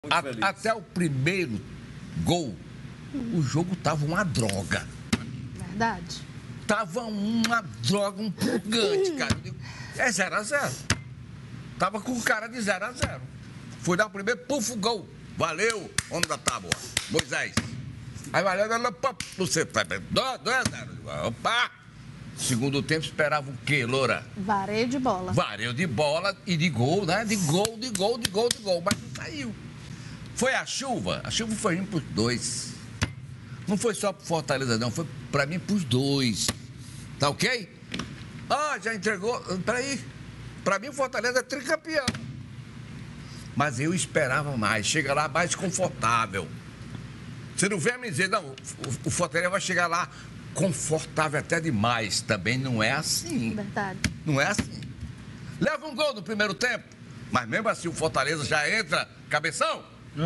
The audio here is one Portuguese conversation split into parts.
Até o primeiro gol, o jogo tava uma droga. Verdade. Tava uma droga, um purgante, cara. É 0-0. Tava com cara de 0-0. Foi dar o primeiro, puf, gol. Valeu, homem da tábua, Moisés. Aí valeu, você vai 2-0. Opa! Segundo tempo, esperava o quê, Loura? Vareio de bola. Vareio de bola e de gol, né? De gol. Mas não saiu. Foi a chuva foi indo pros dois. Não foi só pro Fortaleza, não. Foi pra mim pros dois. Tá ok? Já entregou. Peraí. Pra mim o Fortaleza é tricampeão. Mas eu esperava mais. Chega lá mais confortável. Você não vem me dizer, não, o Fortaleza vai chegar lá confortável até demais. Também não é assim. Verdade. Não é assim. Leva um gol no primeiro tempo, mas mesmo assim o Fortaleza já entra cabeção.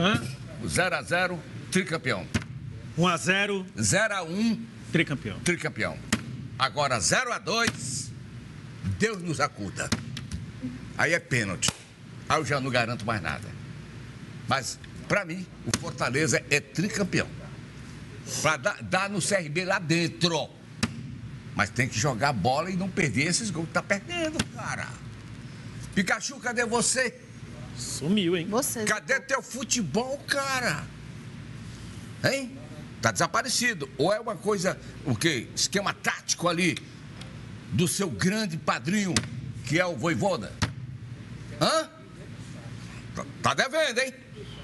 0-0, tricampeão. 1-0. 0-1, Tricampeão. tricampeão. Agora 0-2, Deus nos acuda. Aí é pênalti. Aí eu já não garanto mais nada. Mas, pra mim, o Fortaleza é tricampeão. Pra dar no CRB lá dentro. Mas tem que jogar bola e não perder esses gols que tá perdendo, cara. Pikachu, cadê você? Sumiu, hein? Você. Cadê teu futebol, cara? Hein? Tá desaparecido. Ou é uma coisa, o quê? Esquema tático ali do seu grande padrinho, que é o Vojvoda? Hã? Tá devendo, hein?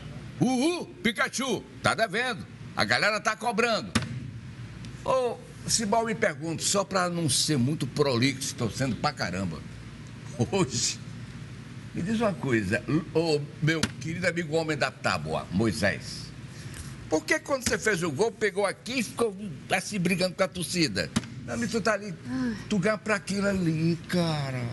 Pikachu, tá devendo. A galera tá cobrando. Ô, Simão, me pergunto, só pra não ser muito prolixo, torcendo pra caramba. Hoje, me diz uma coisa, ô, meu querido amigo homem da tábua, Moisés. Por que quando você fez o gol, pegou aqui e ficou assim brigando com a torcida? Não, tu tá ali, tu ganha pra aquilo ali, cara.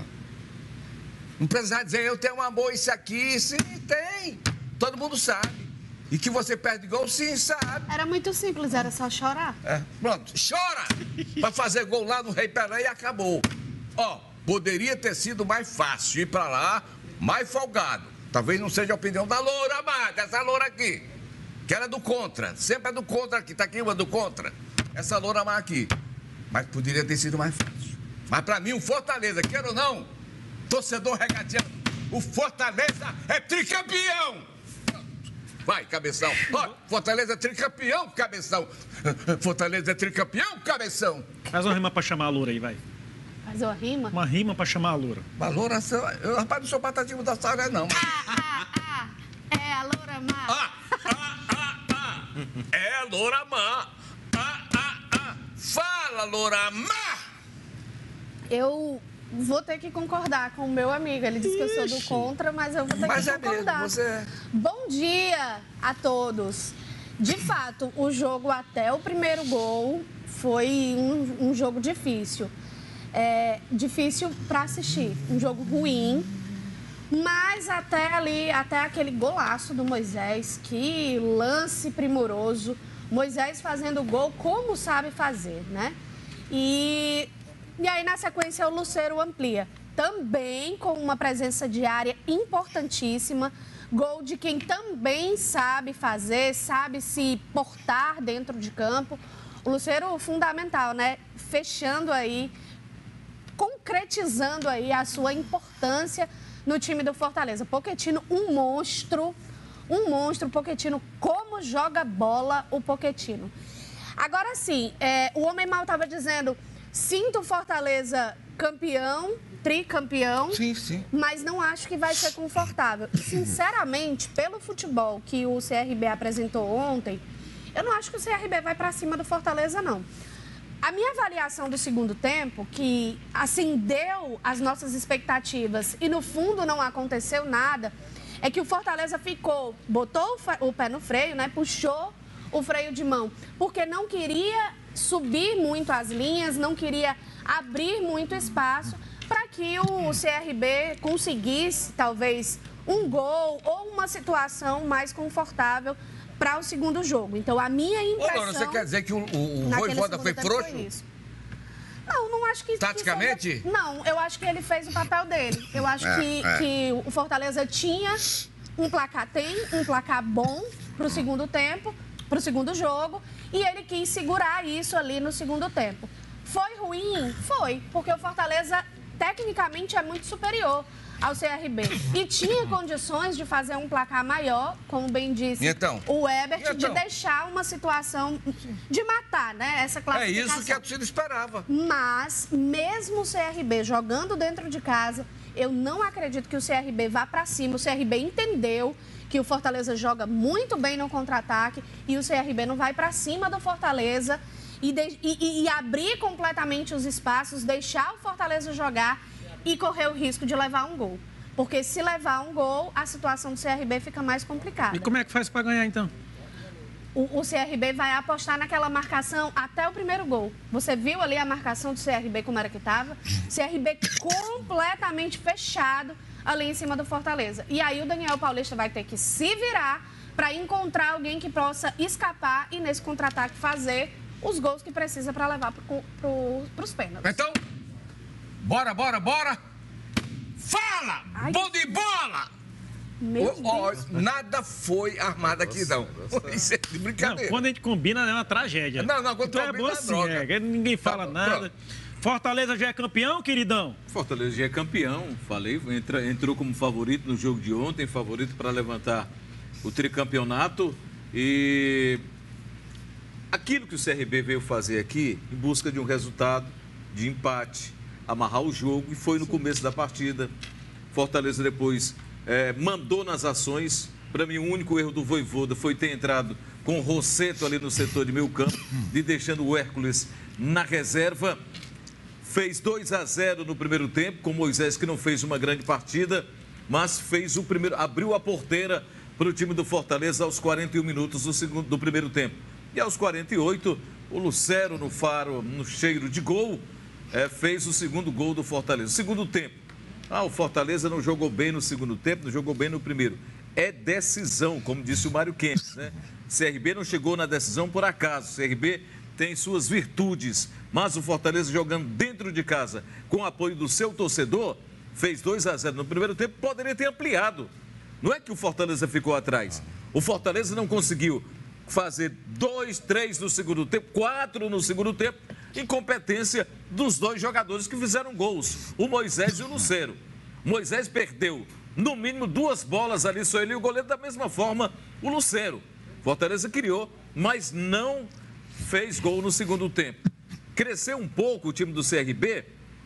Não precisa dizer, eu tenho um amor, isso aqui, sim, tem. Todo mundo sabe. E que você perde gol, sim, sabe. Era muito simples, era só chorar. Pronto, chora pra fazer gol lá no Rei Pelé e acabou. Poderia ter sido mais fácil ir pra lá, mais folgado. Talvez não seja a opinião da Loura, mas dessa Loura aqui. Que era do contra, sempre é do contra aqui, tá aqui uma do contra. Essa Loura mais aqui. Mas poderia ter sido mais fácil. Mas pra mim, o Fortaleza, queira ou não, torcedor regateando, o Fortaleza é tricampeão! Vai, cabeção. Fortaleza é tricampeão, cabeção. Fortaleza é tricampeão, cabeção. Faz uma rima pra chamar a Loura aí, vai. Faz uma rima? Uma rima pra chamar a Loura. A Loura, rapaz, não sou patativo da saga, não. É a Loura Má. É a Loura Má. Fala, Loura Má. Eu vou ter que concordar com o meu amigo. Ele disse que eu sou do contra, mas eu vou ter que concordar. Mesmo, você... Bom dia a todos. De fato, o jogo até o primeiro gol foi um jogo difícil. Difícil para assistir. Um jogo ruim. Mas até aquele golaço do Moisés, que lance primoroso. Moisés fazendo gol como sabe fazer, né? E aí, na sequência, o Lucero amplia. Também com uma presença de área importantíssima. Gol de quem também sabe fazer, sabe se portar dentro de campo. O Lucero, fundamental, né? Fechando aí, concretizando aí a sua importância no time do Fortaleza. Pochettino, um monstro, Pochettino, como joga bola o Pochettino. Agora sim, o Homem Mal estava dizendo, sinto o Fortaleza campeão, tricampeão, sim. Mas não acho que vai ser confortável. Sinceramente, pelo futebol que o CRB apresentou ontem, eu não acho que o CRB vai para cima do Fortaleza, não. A minha avaliação do segundo tempo, que acendeu as nossas expectativas e no fundo não aconteceu nada, é que o Fortaleza botou o pé no freio, né? Puxou o freio de mão, porque não queria subir muito as linhas, não queria abrir muito espaço para que o CRB conseguisse, talvez, um gol ou uma situação mais confortável para o segundo jogo. Então, a minha impressão... Ô, você quer dizer que o Vojvoda foi frouxo? Não acho que... Taticamente? Não, eu acho que ele fez o papel dele. Eu acho que o Fortaleza tinha um placar bom para o segundo tempo, para o segundo jogo, e ele quis segurar isso ali no segundo tempo. Foi ruim? Foi, porque o Fortaleza tecnicamente é muito superior ao CRB. E tinha condições de fazer um placar maior, como bem disse o Herbert, de deixar uma situação de matar, né? Essa classificação. É isso que a torcida esperava. Mas, mesmo o CRB jogando dentro de casa, eu não acredito que o CRB vá para cima. O CRB entendeu que o Fortaleza joga muito bem no contra-ataque e o CRB não vai para cima do Fortaleza e abrir completamente os espaços, deixar o Fortaleza jogar e correr o risco de levar um gol. Porque se levar um gol, a situação do CRB fica mais complicada. E como é que faz para ganhar, então? O CRB vai apostar naquela marcação até o primeiro gol. Você viu ali a marcação do CRB como era que estava? CRB completamente fechado ali em cima do Fortaleza. E aí o Daniel Paulista vai ter que se virar para encontrar alguém que possa escapar e nesse contra-ataque fazer os gols que precisa para levar para os pênaltis. Então, bora! Fala! Ai. Bom de bola! Meu Deus. Nada foi armado aqui, não. Isso é de brincadeira. Não, quando a gente combina, é uma tragédia. Não, quando então é bom assim, ninguém fala nada. Fortaleza já é campeão, queridão? Fortaleza já é campeão, falei, entrou como favorito no jogo de ontem, favorito para levantar o tricampeonato. E aquilo que o CRB veio fazer aqui, em busca de um resultado de empate, amarrar o jogo, e foi no começo da partida. Fortaleza depois mandou nas ações. Para mim, o único erro do Vojvoda foi ter entrado com o Rossetto ali no setor de meio campo, e deixando o Hércules na reserva. Fez 2-0 no primeiro tempo, com o Moisés, que não fez uma grande partida, mas fez o primeiro, abriu a porteira para o time do Fortaleza aos 41 minutos do primeiro tempo. E aos 48, o Lucero, no faro, no cheiro de gol, fez o segundo gol do Fortaleza. Segundo tempo. O Fortaleza não jogou bem no segundo tempo, não jogou bem no primeiro. É decisão, como disse o Mário Kempis, né? CRB não chegou na decisão por acaso. CRB tem suas virtudes, mas o Fortaleza jogando dentro de casa, com o apoio do seu torcedor, fez 2-0 no primeiro tempo, poderia ter ampliado. Não é que o Fortaleza ficou atrás. O Fortaleza não conseguiu fazer 2, 3 no segundo tempo, 4 no segundo tempo, incompetência dos dois jogadores que fizeram gols, o Moisés e o Lucero. Moisés perdeu, no mínimo, 2 bolas ali, só ele e o goleiro, da mesma forma, o Lucero. Fortaleza criou, mas não fez gol no segundo tempo. Cresceu um pouco o time do CRB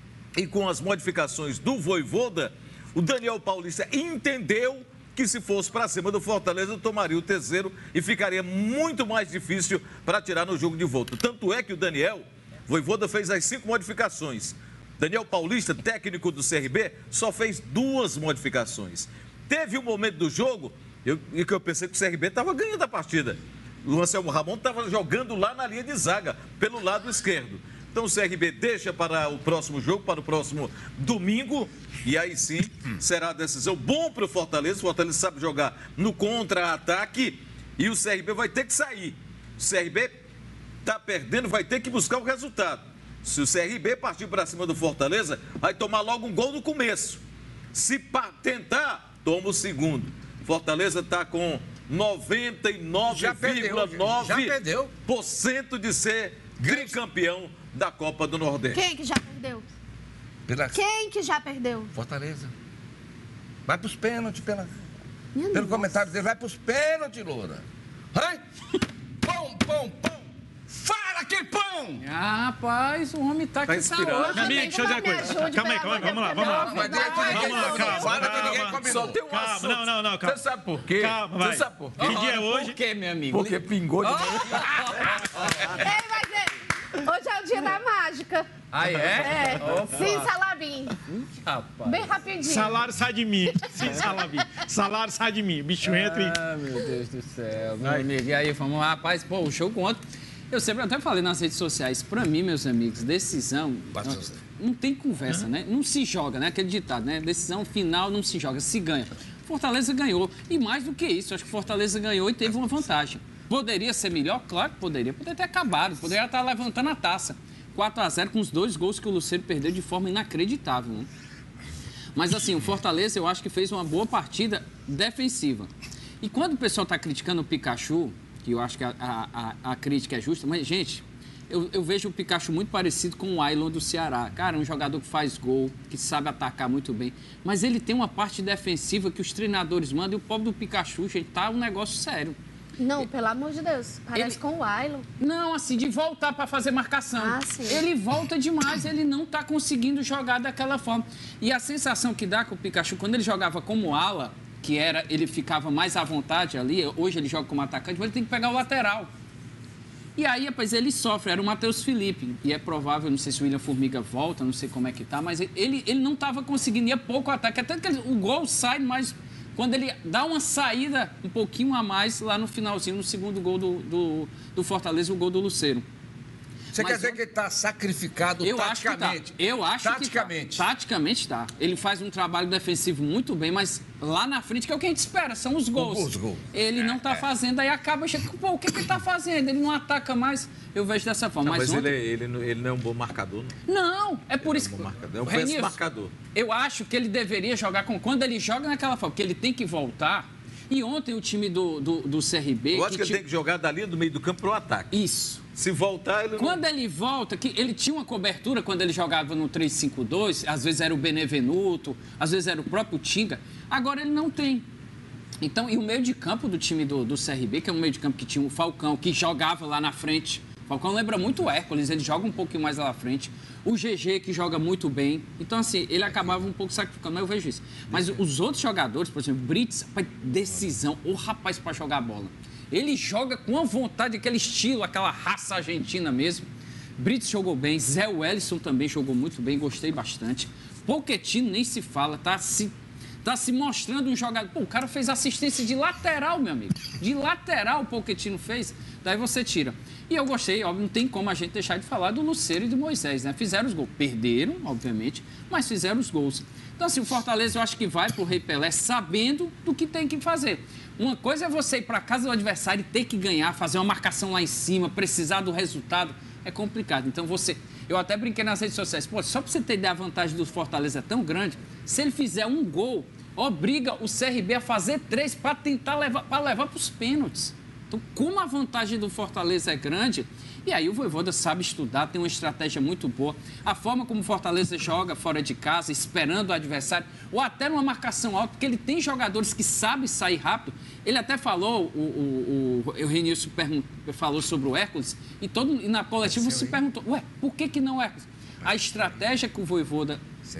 e com as modificações do Vojvoda, o Daniel Paulista entendeu que se fosse para cima do Fortaleza, tomaria o terceiro e ficaria muito mais difícil para tirar no jogo de volta. Tanto é que o Daniel Vojvoda fez as 5 modificações. Daniel Paulista, técnico do CRB, só fez 2 modificações. Teve um momento do jogo em que eu pensei que o CRB estava ganhando a partida. O Anselmo Ramon estava jogando lá na linha de zaga, pelo lado esquerdo. Então o CRB deixa para o próximo jogo, para o próximo domingo, e aí sim será a decisão. Bom para o Fortaleza sabe jogar no contra-ataque e o CRB vai ter que sair. O CRB está perdendo, vai ter que buscar o resultado. Se o CRB partir para cima do Fortaleza, vai tomar logo um gol no começo. Se tentar, toma o segundo. Fortaleza está com 99,9% de ser tricampeão da Copa do Nordeste. Quem que já perdeu? Quem que já perdeu? Fortaleza. Vai pros pênaltis, pelo comentário dele, vai pros pênaltis, Loura. Ai! Pão! Fala que pão! Rapaz, o homem tá aqui inspirado. Meu amigo, deixa eu dizer uma coisa. Calma aí, vamos lá. Mas fala que ninguém combinou. Tem um assunto. Não, calma. Você sabe por quê? Calma, vai. Você sabe por quê? Que dia é hoje? Por quê, meu amigo? Porque pingou de novo. Ei, mas hoje é o dia da mágica. Ah, é? Sim, Salabim. Rapaz. Bem rapidinho. Salário sai de mim. Sim, salário sai de mim. O bicho entra e... Ah, meu Deus do céu. Meu amigo, e aí, vamos lá, rapaz, pô, o jogo ontem. Eu sempre até falei nas redes sociais, pra mim, meus amigos, decisão não tem conversa, né? Não se joga, né? Aquele ditado, né? Decisão final não se joga, se ganha. Fortaleza ganhou. E mais do que isso, acho que Fortaleza ganhou e teve uma vantagem. Poderia ser melhor? Claro que poderia. Poderia ter acabado, poderia estar levantando a taça. 4-0 com os 2 gols que o Lucero perdeu de forma inacreditável, né? Mas assim, o Fortaleza eu acho que fez uma boa partida defensiva. E quando o pessoal está criticando o Pikachu, que eu acho que a crítica é justa, mas, gente, eu vejo o Pikachu muito parecido com o Ailon do Ceará. Cara, um jogador que faz gol, que sabe atacar muito bem. Mas ele tem uma parte defensiva que os treinadores mandam e o pobre do Pikachu, gente, tá um negócio sério. Não, pelo amor de Deus, parece com o Ailon. Não, assim, de voltar para fazer marcação. Ah, sim. Ele volta demais, ele não está conseguindo jogar daquela forma. E a sensação que dá com o Pikachu, quando ele jogava como ala, que era, ele ficava mais à vontade ali, hoje ele joga como atacante, mas ele tem que pegar o lateral. E aí, rapaz, ele sofre, era o Matheus Felipe. E é provável, não sei se o William Formiga volta, não sei como é que tá, mas ele não estava conseguindo, ia pouco ataque. Até que o gol sai, mas quando ele dá uma saída um pouquinho a mais lá no finalzinho, no segundo gol do Fortaleza, o gol do Lucero. Você quer dizer que ele está sacrificado taticamente? Eu acho taticamente. que tá. Taticamente está. Ele faz um trabalho defensivo muito bem, mas lá na frente, que é o que a gente espera, são os gols. Os gols. Ele não está fazendo, aí acaba chegando. Pô, o que ele está fazendo? Ele não ataca mais. Eu vejo dessa forma. Não, mas ontem... ele não é um bom marcador, não. Não, é por isso que... É um péssimo marcador. Eu acho que ele deveria jogar quando ele joga naquela forma, porque ele tem que voltar. E ontem o time do CRB... Eu acho que ele tem que jogar da linha do meio do campo para o ataque. Isso. Se voltar, ele Quando ele volta, que ele tinha uma cobertura quando ele jogava no 3-5-2, às vezes era o Benevenuto, às vezes era o próprio Tinga, agora ele não tem. Então, e o meio de campo do time do CRB, que é um meio de campo que tinha o Falcão, que jogava lá na frente. O Falcão lembra muito o Hércules, ele joga um pouquinho mais lá na frente. O GG, que joga muito bem. Então, assim, ele acabava um pouco sacrificando, mas eu vejo isso. Mas os outros jogadores, por exemplo, Brits, decisão, o rapaz para jogar a bola. Ele joga com a vontade, aquele estilo, aquela raça argentina mesmo. Brits jogou bem, Zé Wellison também jogou muito bem, gostei bastante. Pochettino nem se fala, tá se mostrando um jogador... Pô, o cara fez assistência de lateral, meu amigo. De lateral o Pochettino fez, daí você tira. E eu gostei, óbvio, não tem como a gente deixar de falar do Lucero e do Moisés, né? Fizeram os gols, perderam, obviamente, mas fizeram os gols. Então, assim, o Fortaleza eu acho que vai pro Rei Pelé sabendo do que tem que fazer. Uma coisa é você ir para casa do adversário e ter que ganhar, fazer uma marcação lá em cima, precisar do resultado, é complicado. Então eu até brinquei nas redes sociais, pô, só para você ter ideia, a vantagem do Fortaleza é tão grande, se ele fizer um gol, obriga o CRB a fazer 3 para tentar levar para os pênaltis. Então, como a vantagem do Fortaleza é grande, e aí o Vojvoda sabe estudar, tem uma estratégia muito boa. A forma como o Fortaleza joga fora de casa, esperando o adversário, ou até numa marcação alta, porque ele tem jogadores que sabem sair rápido. Ele até falou, o Renilson falou sobre o Hércules, e na coletiva se perguntou, ué, por que não o Hércules? A estratégia que o Vojvoda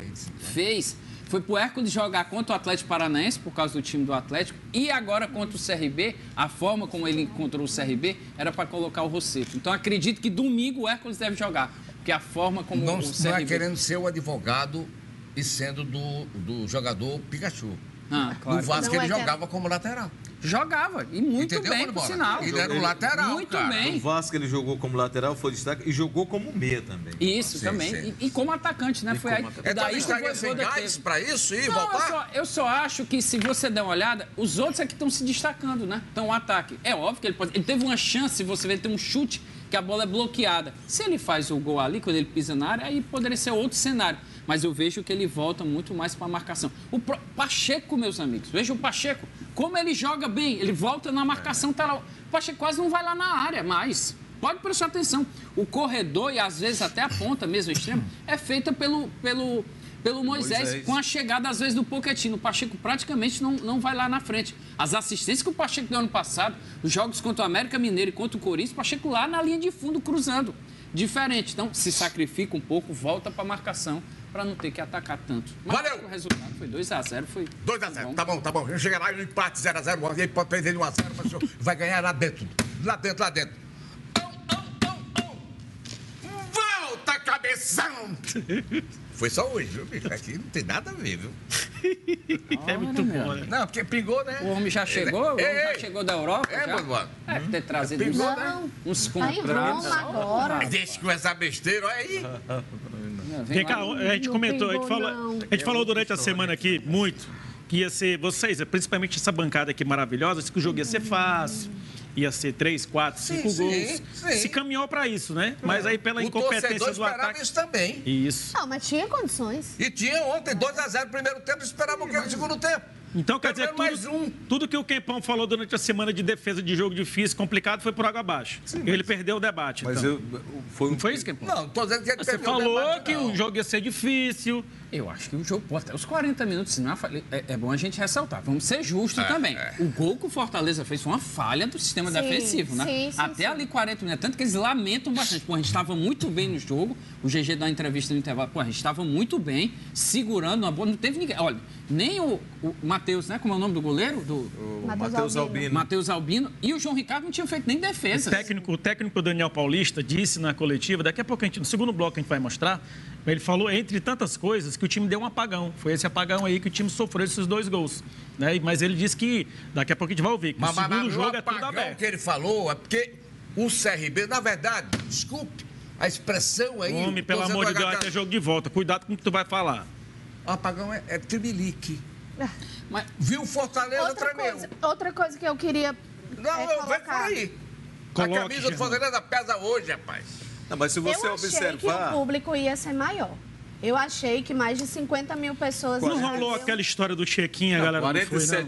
fez foi pro Hércules jogar contra o Atlético Paranaense, por causa do time do Atlético, e agora contra o CRB, a forma como ele encontrou o CRB era para colocar o Rosseto. Então, acredito que domingo o Hércules deve jogar, porque a forma como o CRB... Não é querendo ser o advogado e sendo do jogador Pikachu. Claro. No Vasco ele jogava como lateral. Jogava, e muito Entendeu, bem, por sinal. Ele era um lateral, muito cara. bem. No Vasco ele jogou como lateral, foi destaque, e jogou como meia também. Isso, Sim, também. sim. E como atacante, né? Foi aí. Então estaria sem gás para isso e voltar? Eu só acho que se você der uma olhada, os outros é que estão se destacando, né? Então, o ataque. É óbvio que ele teve uma chance, você vê, ele tem um chute, que a bola é bloqueada. Se ele faz o gol ali, quando ele pisa na área, aí poderia ser outro cenário. Mas eu vejo que ele volta muito mais para a marcação. O Pacheco, meus amigos, veja o Pacheco, como ele joga bem, ele volta na marcação, tá lá. O Pacheco quase não vai lá na área mais. Pode prestar atenção. O corredor, e às vezes até a ponta mesmo, extremo, é feita pelo Moisés, com a chegada, às vezes, do Pochettino. O Pacheco praticamente não vai lá na frente. As assistências que o Pacheco deu ano passado, os jogos contra o América Mineiro e contra o Corinthians, o Pacheco lá na linha de fundo, cruzando. Diferente. Então, se sacrifica um pouco, volta para a marcação, para não ter que atacar tanto. Mas valeu! O resultado foi 2-0. 2-0, tá bom. Eu cheguei lá e empate 0-0, ele pode perder de 1-0, mas vai ganhar lá dentro. Lá dentro. Volta, cabeção! Foi só hoje, viu, bicho? Aqui não tem nada a ver, viu? É muito bom, né? Não, porque pingou, né? O homem já chegou? Já chegou da Europa? Mano. Deve ter trazido Pingou, uns Tá em contratos. Roma agora. Deixa com essa besteira, olha aí. Vem cá, a gente comentou, a gente falou durante a semana aqui muito que ia ser vocês, principalmente essa bancada aqui maravilhosa, que o jogo ia ser fácil, ia ser 3, 4, 5 gols. sim. Se caminhou para isso, né? Mas aí pela incompetência do ataque... isso também. Isso. Não, mas tinha condições. E tinha ontem 2-0 no primeiro tempo, esperava o quê no segundo tempo? Então, quer dizer, mais um. tudo que o Kempão falou durante a semana de defesa de jogo difícil, complicado, foi por água abaixo. Ele perdeu o debate. Mas então. foi Não foi isso, Kempão? Não, tô dizendo que ele Você perdeu o falou debate, que não. o jogo ia ser difícil. Eu acho que o jogo, pô, até os 40 minutos, senão é bom a gente ressaltar. Vamos ser justos também. O gol que o Fortaleza fez foi uma falha do sistema Sim, defensivo, né? sim, até ali 40 minutos. Tanto que eles lamentam bastante. Pô, a gente estava muito bem no jogo. O GG dá uma entrevista no intervalo. Pô, a gente estava muito bem, segurando uma bola. Não teve ninguém. Olha, nem o Matheus, né? Como é o nome do goleiro? O Matheus Matheus Albino. Albino. Matheus Albino e o João Ricardo não tinham feito nem defesa. O técnico Daniel Paulista disse na coletiva, daqui a pouco, no segundo bloco a gente vai mostrar, ele falou, entre tantas coisas, que o time deu um apagão. Foi esse apagão aí que o time sofreu esses 2 gols. Né? Mas ele disse que, daqui a pouco a gente vai ouvir, que Mas o segundo jogo o é tudo apagão aberto. que ele falou é porque o CRB, na verdade, desculpe, a expressão aí... Homem, pelo amor de Deus, vai ter jogo de volta. Cuidado com o que tu vai falar. O apagão é tremelique. Mas, Viu o Fortaleza tremeu. Outra coisa que eu queria Não, eu vejo por colocar. aí. Coloque, A camisa do Fortaleza pesa hoje, rapaz. Não, mas se você Eu achei que o observar... público ia ser maior. Eu achei que mais de 50 mil pessoas... Não estariam- rolou aquela história do check-in, a galera não foi, não.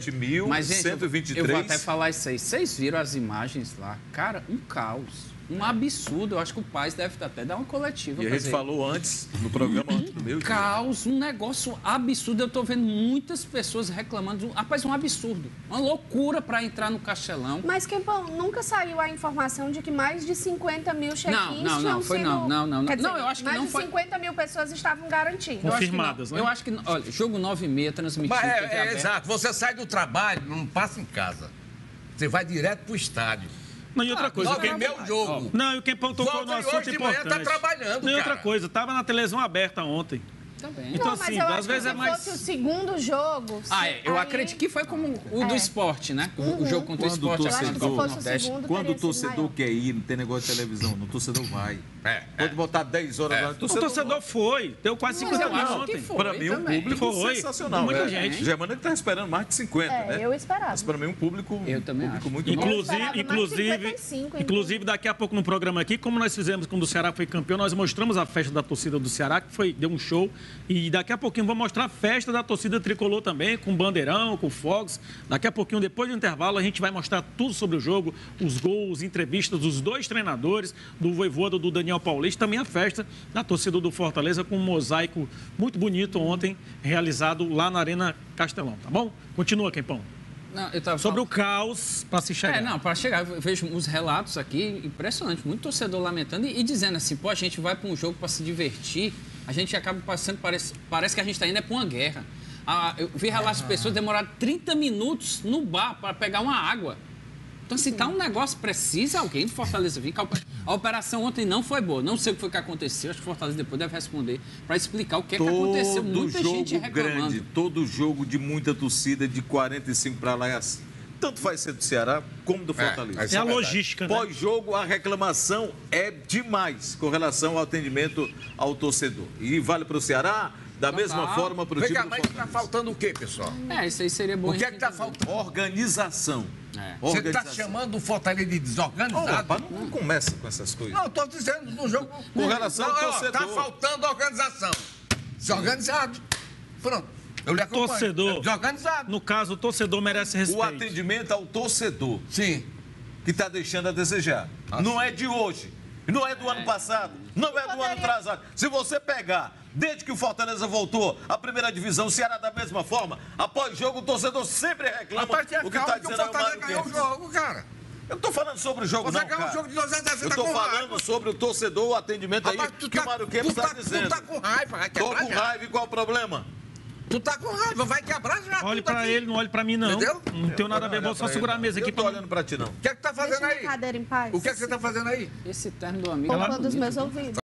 47.123. eu vou até falar isso aí. Vocês viram as imagens lá? Cara, um caos. Um absurdo. Eu acho que o Paz deve até dar uma coletiva. E a gente fazer. falou antes, no programa, antes do meu dia. Caos, um negócio absurdo. Eu tô vendo muitas pessoas reclamando. Rapaz, um absurdo. Uma loucura para entrar no Castelão. Mas, Kempão, nunca saiu a informação de que mais de 50 mil check-ins Não, tinham foi sido... não. Quer dizer, Não, eu acho que mais não de foi- 50 mil pessoas estavam garantidas. Eu acho que Confirmadas, não. né? Eu acho que, olha, jogo 9h30, transmitido. Mas TV aberta. exato. Você sai do trabalho, não passa em casa. Você vai direto pro estádio. Não, e outra coisa, o 9h30 Kempão... é o jogo. Não, e o Kempão tocou Volta no e assunto hoje de manhã importante. tá trabalhando, Não, e outra cara. coisa, tava na televisão aberta ontem. Também. Então, Não, mas assim, eu às acho que vezes se é mais... fosse o segundo jogo... Eu acredito que foi como o do esporte, né? O jogo contra o Quando o esporte. Eu acho que se torcedor- fosse o Nordeste. segundo, Quando o teria sido torcedor maior. quer ir, não tem negócio de televisão, o torcedor vai. É, Pode botar 10 horas lá, O torcedor foi, deu quase 50 eu mil acho que ontem. foi. Para mim, um também. público Foi. sensacional. Muita né? gente. Germana que tá esperando mais de 50, né? Eu esperava. Mas para mim, um público, Eu também público acho. muito bom. Eu esperava mais Inclusive, 55, daqui a pouco no programa aqui, como nós fizemos quando o Ceará foi campeão, nós mostramos a festa da torcida do Ceará, que deu um show. E daqui a pouquinho vamos mostrar a festa da torcida tricolor também, com bandeirão, com fogos. Daqui a pouquinho, depois do intervalo, a gente vai mostrar tudo sobre o jogo, os gols, entrevistas dos 2 treinadores, do Vojvoda, do Daniel Paulista, também a festa da torcida do Fortaleza, com um mosaico muito bonito ontem, realizado lá na Arena Castelão, tá bom? Continua, Kempão. Não, eu tava Sobre o caos para se chegar. para chegar, eu vejo os relatos aqui, impressionante, muito torcedor lamentando e dizendo assim, pô, a gente vai para um jogo para se divertir, a gente acaba passando, parece que a gente está indo para uma guerra. Eu vi relatos de pessoas demoraram 30 minutos no bar para pegar uma água. Então, se tá um negócio, precisa alguém do Fortaleza vir. A operação ontem não foi boa. Não sei o que foi que aconteceu. Acho que o Fortaleza depois deve responder para explicar o que aconteceu. Muita gente reclamando. Grande, todo jogo de muita torcida, de 45 para lá é assim. Tanto vai ser do Ceará como do Fortaleza. isso É a verdade. logística, né? Pós-jogo, a reclamação é demais com relação ao atendimento ao torcedor. E vale para o Ceará, da mesma forma para o Vem time cá, do mas Fortaleza. tá faltando o quê, pessoal? Isso aí seria bom. O que a é que gente tá entender. faltando? Organização. Você tá chamando o Fortaleza de Ô, desorganizado? rapaz, não começa com essas coisas. Não, tô dizendo no jogo... Com relação ao Não, torcedor. Tá faltando organização. Desorganizado. Pronto. Eu lhe acompanho. Torcedor. Desorganizado. No caso, o torcedor merece O respeito. atendimento ao torcedor Sim. que está deixando a desejar. Não é de hoje, não é do ano passado, não é do ano atrasado. Se você pegar, desde que o Fortaleza voltou à primeira divisão, o Ceará da mesma forma, após jogo o torcedor sempre reclama Rapaz, tenha o que calma está que o dizendo aí o Fortaleza Mário ganhou o Kempis. jogo, cara. Eu não tô falando sobre o jogo, Você não, ganhou o cara. jogo de 2 a 0, você Eu tá tô com falando raiva. sobre o torcedor, o atendimento aí Rapaz, que o Mário Kempis está dizendo. Tu tá com raiva, vai Tô quebrar com já. raiva e qual o problema? Tu tá com raiva, vai quebrar já. Olhe tudo pra aqui. ele, não olhe pra mim, não. Entendeu? Não tenho nada a ver, vou só segurar a mesa aqui Eu tô pra... olhando pra ti, não. O que é que tá Deixa fazendo minha aí? cadeira em paz. O que é que você tá fazendo aí? Esse terno do amigo. Poupa é dos bonito, meus viu? ouvidos.